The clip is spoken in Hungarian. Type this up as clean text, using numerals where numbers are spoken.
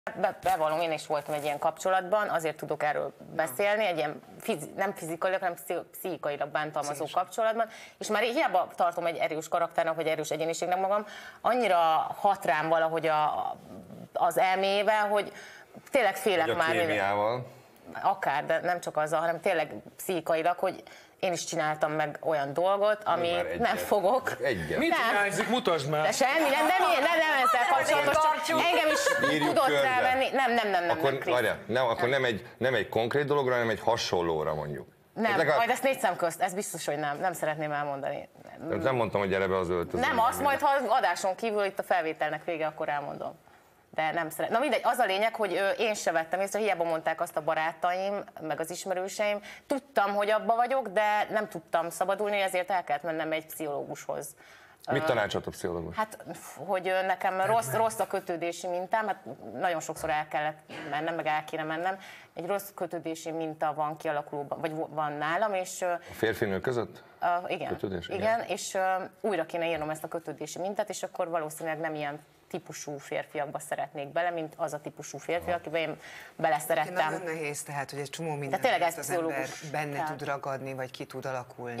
Bevallom, én is voltam egy ilyen kapcsolatban, azért tudok erről beszélni, egy ilyen nem fizikailag, hanem pszichikailag bántalmazó kapcsolatban, és már hiába tartom egy erős karakternek, vagy erős egyéniségnek magam, annyira hat rám valahogy az elmével, hogy tényleg félek a már. Kémiával. Akár, de nem csak azzal, hanem tényleg pszichikailag, hogy én is csináltam meg olyan dolgot, ami nem fogok. Egyet. Mit csináljuk? Mutasd már! De semmi, nem ezzel kapcsolatos, csak engem is tudott rávenni. Nem, akkor nem egy konkrét dologra, hanem egy hasonlóra mondjuk. Nem, majd ezt négy szem közt, ez biztos, hogy nem szeretném elmondani. Nem mondtam, hogy gyere be az öltözőbe. Nem, azt majd, ha adáson kívül itt a felvételnek vége, akkor elmondom. De nem szeretném. Na mindegy, az a lényeg, hogy én se vettem észre, hiába mondták azt a barátaim, meg az ismerőseim. Tudtam, hogy abba vagyok, de nem tudtam szabadulni, ezért el kellett mennem egy pszichológushoz. Mit tanácsolt a pszichológus? Hát, hogy nekem rossz a kötődési mintám, hát nagyon sokszor el kellett mennem, meg el kéne mennem. Egy rossz kötődési minta van kialakulóban, vagy van nálam, és... A férfi-nő között? Igen, kötődés? Igen, és újra kéne írnom ezt a kötődési mintát, és akkor valószínűleg nem ilyen típusú férfiakba szeretnék bele, mint az a típusú férfi, akiben én beleszerettem. Nagyon nehéz, tehát, hogy egy csomó minden az ember benne tud ragadni, vagy ki tud alakulni.